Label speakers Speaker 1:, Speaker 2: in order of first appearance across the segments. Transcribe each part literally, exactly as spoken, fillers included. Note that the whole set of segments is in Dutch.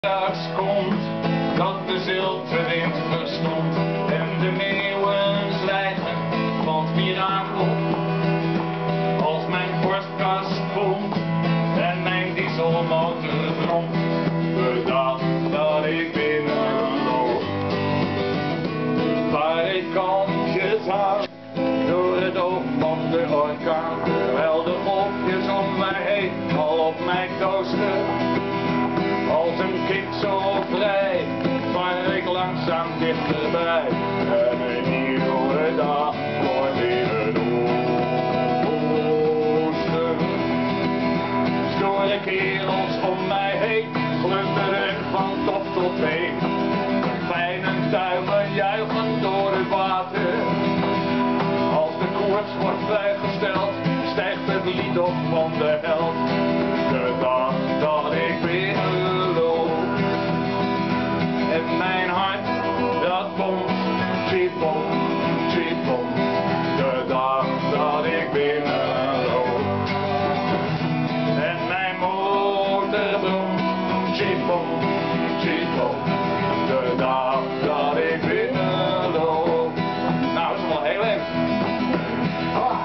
Speaker 1: Straks komt dat de zilverwind verstomt en de meeuwen zwijgen van het mirakel. Als mijn borstkast pompt en mijn dieselmotor bromt, de dag dat ik binnenloop. Waar ik kansjes hou door het oog van de orkaan, terwijl de wolkjes om mij heen al op mij toosten. Als een kip zo vrij, vaar ik langzaam dichterbij. En een nieuwe dag wordt in het oosten. Stoere kerels om mij heen, glunderen van top tot teen. Fijne tuigen juichen door het water. Als de koers wordt vrijgesteld, stijgt het lied op van de held. De dag dat ik binnenloop. En mijn hart, dat pompt, tjipom, tjipom, de dag dat ik binnenloop. En mijn motor bromt, tjipom, tjipom, de dag dat ik binnenloop. Nou, dat is wel heel erg. Ah.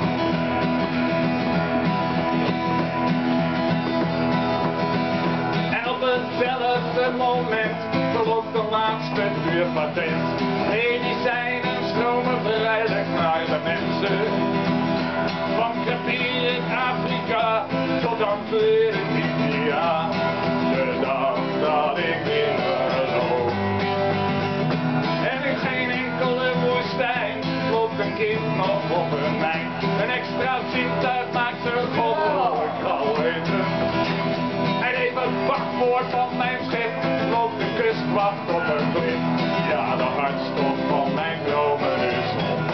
Speaker 1: En op hetzelfde moment verloopt de laatste duurpatent. Medicijnen stromen vrijelijk naar de mensen. Van Krapier in Afrika tot aan Vuur in India. De dag dat ik binnenloop. En in geen enkele woestijn loopt een kind nog op een mijn. Een extra zintuig maakt zijn goddelijk geweten. En even het wachtwoord van mijn schip loopt de kustwacht op een klip. Ja, de hartstocht van mijn dromen is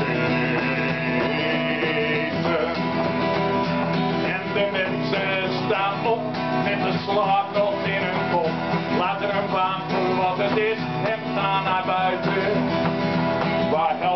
Speaker 1: ontweten. En de mensen staan op met de slaap nog in hun kop. Laten hun baan voor wat het is en gaan naar buiten. Waar